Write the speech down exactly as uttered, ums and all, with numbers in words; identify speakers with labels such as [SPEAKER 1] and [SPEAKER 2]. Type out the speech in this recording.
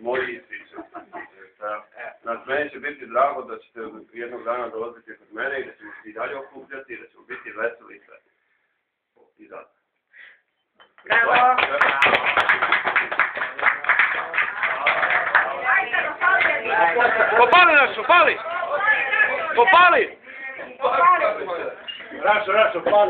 [SPEAKER 1] moji ističe. Znači, meni će biti drago da ćete jednog dana dolaziti kod mene i da ćemo se i dalje okupljati i da ćemo biti veseli i sve. I zato.
[SPEAKER 2] Bravo!
[SPEAKER 3] Popali nas, popali! Popali!
[SPEAKER 2] Popali!
[SPEAKER 3] Rašo, rašo, pali!